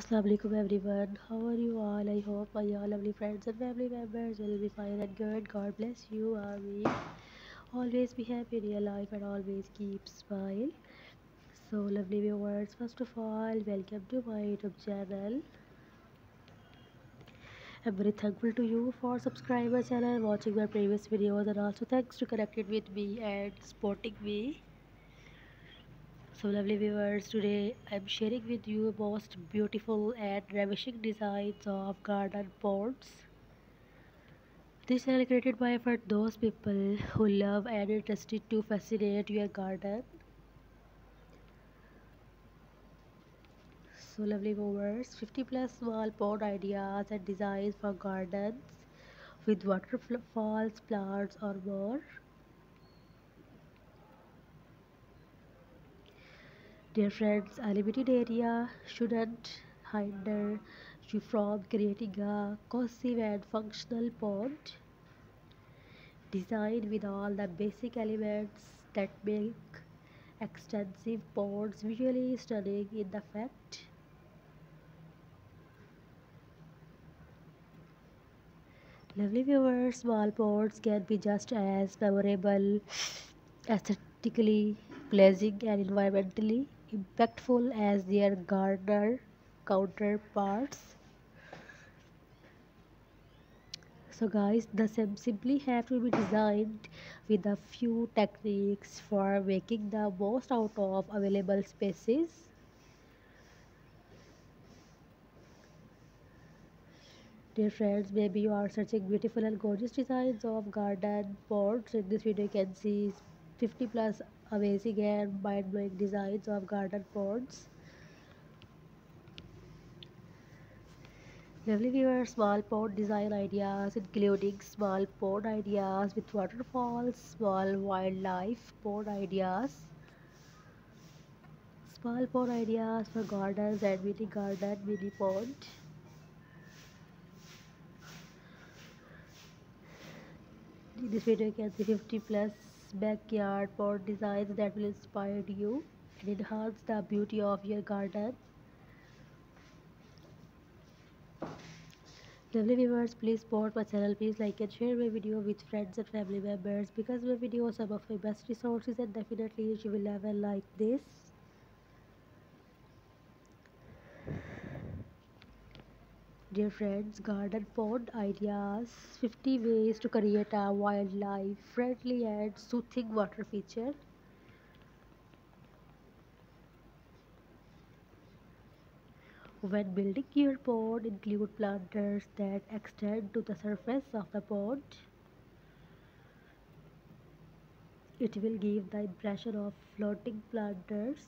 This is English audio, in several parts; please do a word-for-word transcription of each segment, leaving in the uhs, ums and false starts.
Assalamu alaikum everyone. How are you all? I hope my all lovely friends and family members will be fine and good. God bless you. Amen. Always be happy in your life and always keep smile. So lovely viewers, first of all, welcome to my YouTube channel. I'm very thankful to you for subscribing my channel, watching my previous videos, and also thanks to connecting with me and supporting me. So lovely viewers, today I'm sharing with you most beautiful and ravishing designs of garden pots. This channel created by for those people who love and interested to fascinate your garden. So lovely viewers, fifty plus small pot ideas and designs for gardens with waterfalls, plants or more. Dear friends, a limited area shouldn't hinder you from creating a cohesive and functional pot designed with all the basic elements that make extensive pots visually stunning in the fact. Lovely viewers, small pots can be just as memorable, aesthetically pleasing and environmentally impactful as their gardener counterparts. So guys, the sim simply have to be designed with a few techniques for making the most out of available spaces. Dear friends, maybe you are searching beautiful and gorgeous designs of garden pots. In this video you can see fifty plus amazing and mind-blowing designs of garden pots. Lovely viewers, small pot design ideas including small pot ideas with waterfalls, small wildlife pot ideas, small pot ideas for gardens and mini garden, mini pond. In this video you can see fifty plus backyard pot designs that will inspire you and enhance the beauty of your garden. Lovely viewers, please support my channel, please like and share my video with friends and family members because my video is some of my best resources and definitely you will never like this. Dear friends, garden pond ideas, fifty ways to create a wildlife friendly and soothing water feature. When building your pond, include planters that extend to the surface of the pond. It will give the impression of floating planters.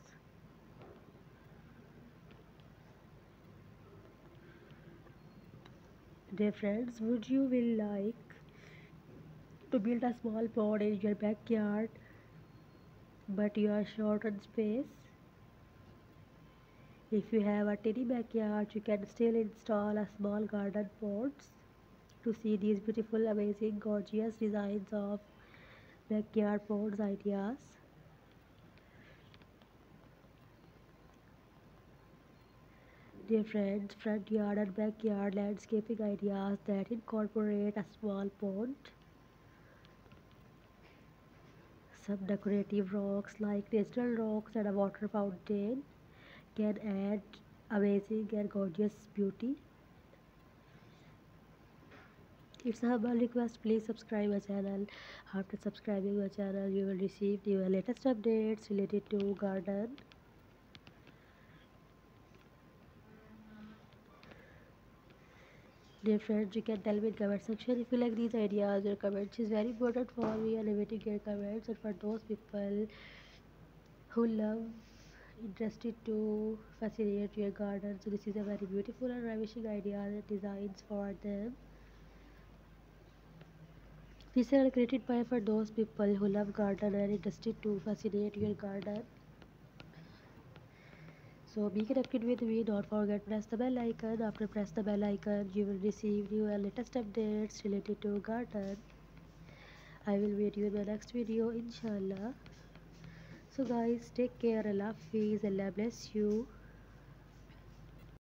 Dear friends, would you will like to build a small pond in your backyard but you are short on space? If you have a tiny backyard, you can still install a small garden pots to see these beautiful, amazing, gorgeous designs of backyard pots ideas. Dear friends, front yard and backyard landscaping ideas that incorporate a small pond. Some decorative rocks like natural rocks and a water fountain can add amazing and gorgeous beauty. It's a humble request, please subscribe my channel. After subscribing my channel you will receive your latest updates related to garden. Dear friends, you can tell me in comment section if you like these ideas. Your comments is very important for me and I'm waiting your comments. And for those people who love interested to fascinate your garden, so this is a very beautiful and ravishing idea and designs for them. These are created by for those people who love garden and interested to fascinate your garden. So be connected with me. Don't forget press the bell icon. After press the bell icon, you will receive new and latest updates related to garden. I will meet you in my next video, inshallah. So guys, take care. Allah Hafiz. Allah bless you.